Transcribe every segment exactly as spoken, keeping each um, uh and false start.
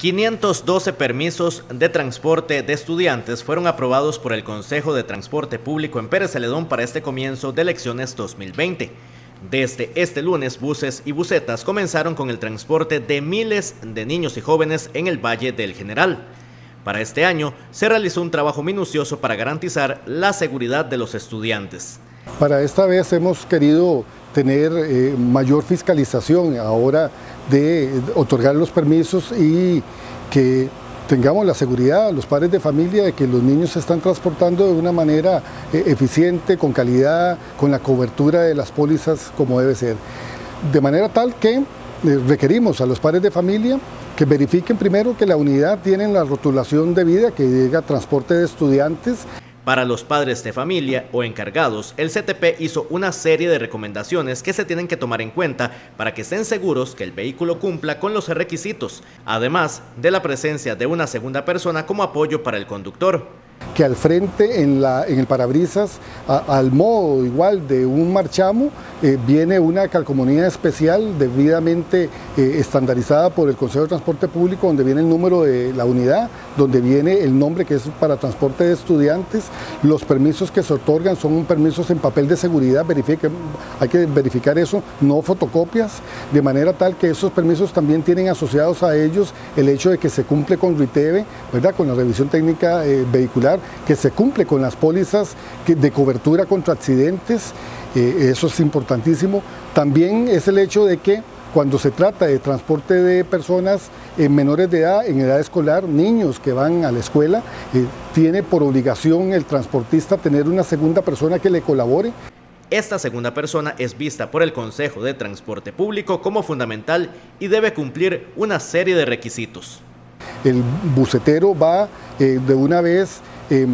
quinientos doce permisos de transporte de estudiantes fueron aprobados por el Consejo de Transporte Público en Pérez Celedón para este comienzo de elecciones dos mil veinte. Desde este lunes, buses y busetas comenzaron con el transporte de miles de niños y jóvenes en el Valle del General. Para este año, se realizó un trabajo minucioso para garantizar la seguridad de los estudiantes. Para esta vez hemos querido tener eh, mayor fiscalización ahora de otorgar los permisos y que tengamos la seguridad, los padres de familia, de que los niños se están transportando de una manera eh, eficiente, con calidad, con la cobertura de las pólizas como debe ser. De manera tal que eh, requerimos a los padres de familia que verifiquen primero que la unidad tiene la rotulación debida, que diga transporte de estudiantes. Para los padres de familia o encargados, el C T P hizo una serie de recomendaciones que se tienen que tomar en cuenta para que estén seguros que el vehículo cumpla con los requisitos, además de la presencia de una segunda persona como apoyo para el conductor. Que al frente, en, la, en el parabrisas, a, al modo igual de un marchamo, eh, viene una calcomanía especial debidamente eh, estandarizada por el Consejo de Transporte Público, donde viene el número de la unidad, donde viene el nombre que es para transporte de estudiantes. Los permisos que se otorgan son permisos en papel de seguridad, verifique, hay que verificar eso, no fotocopias, de manera tal que esos permisos también tienen asociados a ellos el hecho de que se cumple con RITEVE, ¿verdad?, con la revisión técnica eh, vehicular, que se cumple con las pólizas de cobertura contra accidentes, eh, eso es importantísimo. También es el hecho de que cuando se trata de transporte de personas eh, menores de edad, en edad escolar, niños que van a la escuela, eh, tiene por obligación el transportista tener una segunda persona que le colabore. Esta segunda persona es vista por el Consejo de Transporte Público como fundamental y debe cumplir una serie de requisitos. El bucetero va eh, de una vez eh,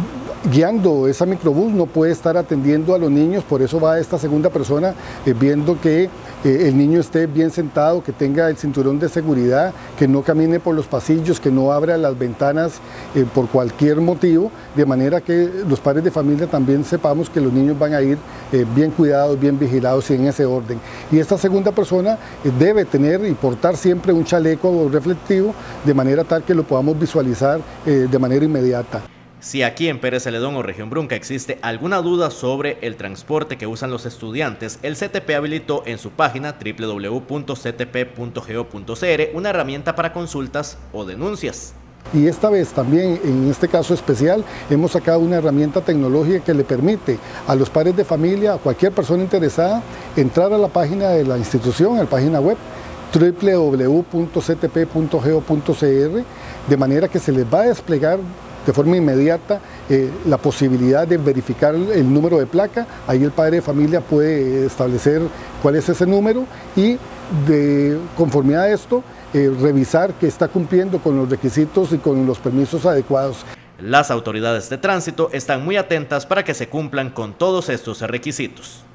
guiando esa microbús, no puede estar atendiendo a los niños, por eso va esta segunda persona eh, viendo que eh, el niño esté bien sentado, que tenga el cinturón de seguridad, que no camine por los pasillos, que no abra las ventanas eh, por cualquier motivo, de manera que los padres de familia también sepamos que los niños van a ir eh, bien cuidados, bien vigilados y en ese orden. Y esta segunda persona eh, debe tener y portar siempre un chaleco reflectivo, de manera tal que lo podamos visualizar eh, de manera inmediata. Si aquí en Pérez Celedón o Región Brunca existe alguna duda sobre el transporte que usan los estudiantes, el C T P habilitó en su página doble u doble u doble u punto c t p punto go punto c r una herramienta para consultas o denuncias. Y esta vez también, en este caso especial, hemos sacado una herramienta tecnológica que le permite a los padres de familia, a cualquier persona interesada, entrar a la página de la institución, a la página web, doble u doble u doble u punto c t p punto go punto c r, de manera que se les va a desplegar de forma inmediata eh, la posibilidad de verificar el número de placa. Ahí el padre de familia puede establecer cuál es ese número y de conformidad a esto eh, revisar que está cumpliendo con los requisitos y con los permisos adecuados. Las autoridades de tránsito están muy atentas para que se cumplan con todos estos requisitos.